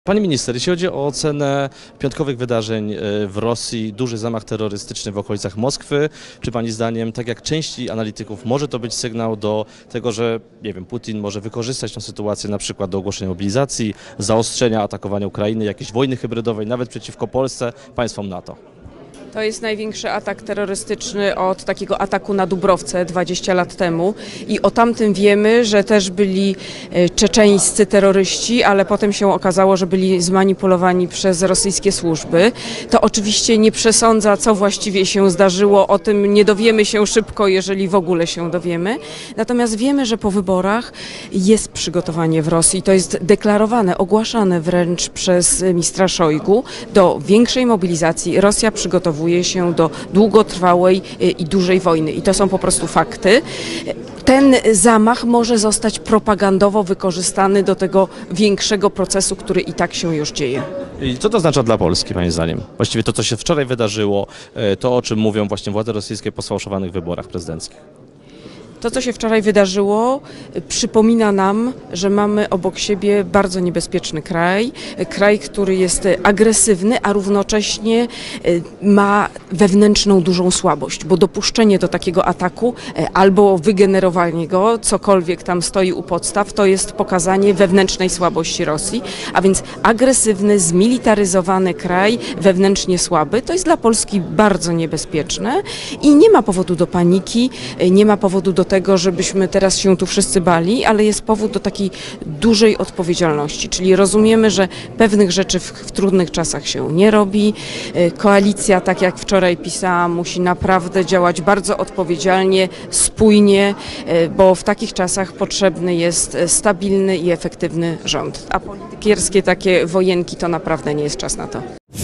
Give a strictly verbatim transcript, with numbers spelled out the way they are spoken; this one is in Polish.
Pani minister, jeśli chodzi o ocenę piątkowych wydarzeń w Rosji, duży zamach terrorystyczny w okolicach Moskwy, czy Pani zdaniem, tak jak części analityków, może to być sygnał do tego, że, nie wiem, Putin może wykorzystać tę sytuację na przykład do ogłoszenia mobilizacji, zaostrzenia atakowania Ukrainy, jakiejś wojny hybrydowej, nawet przeciwko Polsce, państwom NATO? To jest największy atak terrorystyczny od takiego ataku na Dubrowce dwadzieścia lat temu i o tamtym wiemy, że też byli czeczeńscy terroryści, ale potem się okazało, że byli zmanipulowani przez rosyjskie służby. To oczywiście nie przesądza, co właściwie się zdarzyło, o tym nie dowiemy się szybko, jeżeli w ogóle się dowiemy. Natomiast wiemy, że po wyborach jest przygotowanie w Rosji, to jest deklarowane, ogłaszane wręcz przez ministra Szojgu do większej mobilizacji. Rosja przygotowuje się do długotrwałej i dużej wojny i to są po prostu fakty. Ten zamach może zostać propagandowo wykorzystany do tego większego procesu, który i tak się już dzieje. I co to oznacza dla Polski, Pani zdaniem? Właściwie to, co się wczoraj wydarzyło, to, o czym mówią właśnie władze rosyjskie po sfałszowanych wyborach prezydenckich. To, co się wczoraj wydarzyło, przypomina nam, że mamy obok siebie bardzo niebezpieczny kraj, kraj, który jest agresywny, a równocześnie ma wewnętrzną dużą słabość, bo dopuszczenie do takiego ataku albo wygenerowanie go, cokolwiek tam stoi u podstaw, to jest pokazanie wewnętrznej słabości Rosji, a więc agresywny, zmilitaryzowany kraj, wewnętrznie słaby, to jest dla Polski bardzo niebezpieczne i nie ma powodu do paniki, nie ma powodu do tego, żebyśmy teraz się tu wszyscy bali, ale jest powód do takiej dużej odpowiedzialności, czyli rozumiemy, że pewnych rzeczy w, w trudnych czasach się nie robi. Koalicja, tak jak wczoraj pisałam, musi naprawdę działać bardzo odpowiedzialnie, spójnie, bo w takich czasach potrzebny jest stabilny i efektywny rząd, a politykierskie takie wojenki to naprawdę nie jest czas na to.